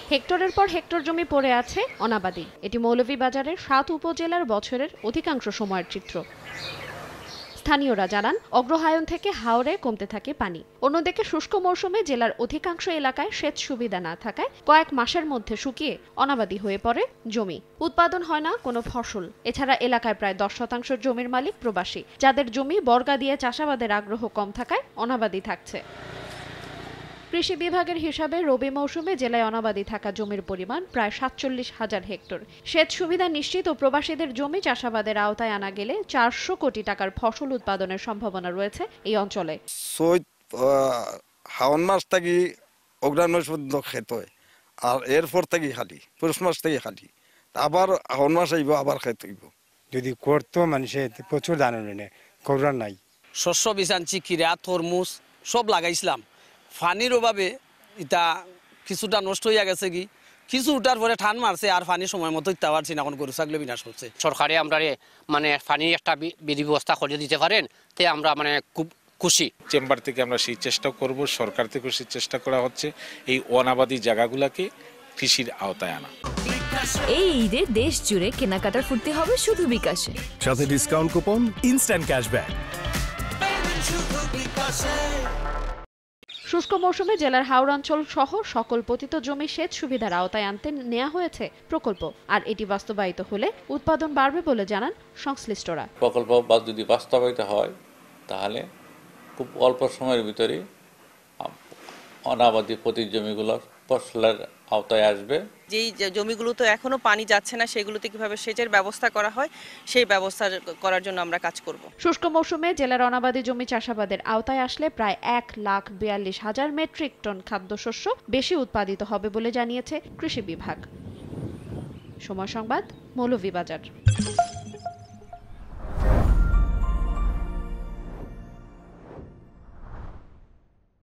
হেক্টরের পর হেক্টর জমি পড়ে আছে অনাবাদি। এটি মৌলভীবাজারের ৭ উপজেলার বছরের অধিকাংশ সময়ের চিত্র। স্থানীয়রা জানান, অগ্রহায়ণ থেকে হাওরে কমতে থাকে পানি। অন্যদিকে শুষ্ক মৌসুমে জেলার অধিকাংশ এলাকায় সেচ সুবিধা না থাকায় কয়েক মাসের মধ্যে শুকিয়ে অনাবাদি হয়ে পড়ে জমি। উৎপাদন হয় না কোনো ফসল। এছাড়া এলাকায় প্রায় ১০% জমির মালিক প্রবাসী, যাদের জমি বর্গা দিয়ে চাষাবাদের আগ্রহ কম থাকায় অনাবাদি থাকছে। কৃষি বিভাগের হিসাবে রবি মৌসুমে জেলায় অনাবাদি থাকা জমির পরিমাণ প্রায় ৪৭,০০০ হেক্টর। সেচ সুবিধা নিশ্চিত ও প্রবাসীদের জমি চাষাবাদের আওতায় আনা গেলে ৪০০ কোটি টাকার ফসল উৎপাদনের সম্ভাবনা রয়েছে এই অঞ্চলে। হাওন মাস থেকে অগ্রহায়ণ মাস পর্যন্ত খেত হয়, আর এরপর থেকে খালি পৌষ মাস থেকে খালি, আবার হাওন মাস আইব, আবার খেত হইব। যদি করতো মানুষের প্রচুর ধান করার নাই। শস্য বিছানছি, কিরা, তরমুজ সব লাগাইছিলাম। পানির অভাবে এটা কিছুটা নষ্ট হইয়া গেছে, কিছু উঠার পরে ঠান মারছে, আর পানি সময় মতো দিতে পারছি না, এখন গরু ছাগল বিনাশ করছে। সরকারে আমরা মানে পানির একটা বিধি ব্যবস্থা করে দিতে পারেন, তে আমরা মানে খুব খুশি। চেম্বার থেকে আমরা সেই চেষ্টা করব, সরকার থেকে সেই চেষ্টা করা হচ্ছে এই অনাবাদি জায়গাগুলোকে কৃষির আওতায় আনা। এই ঈদে দেশ জুড়ে কেনাকাটার ফুর্তি হবে শুধু বিকাশে, সাথে ডিসকাউন্ট কুপন, ইনস্ট্যান্ট ক্যাশব্যাক। শুষ্ক মৌসুমে জেলার হাওর অঞ্চল সহ সকল পতিত জমি সেচ সুবিধার আওতায় আনতে নেওয়া হয়েছে প্রকল্প। আর এটি বাস্তবায়িত হলে উৎপাদন বাড়বে বলে জানান সংশ্লিষ্টরা। প্রকল্প যদি বাস্তবায়িত হয় তাহলে খুব অল্প সময়ের ভিতরে অনাবাদি পতিত জমিগুলোর ফসলের আওতায় আসবে। যেই জমিগুলো তো এখনো পানি যাচ্ছে না, সেগুলোতে কিভাবে সেচের ব্যবস্থা করা হয় সেই ব্যবস্থা করার জন্য আমরা কাজ করব। শুষ্ক মৌসুমে জেলার অনাবাদি জমি চাষাবাদের আওতায় আসলে প্রায় ১,৪২,০০০ মেট্রিক টন খাদ্যশস্য বেশি উৎপাদিত হবে বলে জানিয়েছে কৃষি বিভাগ। সময় সংবাদ, মৌলভীবাজার।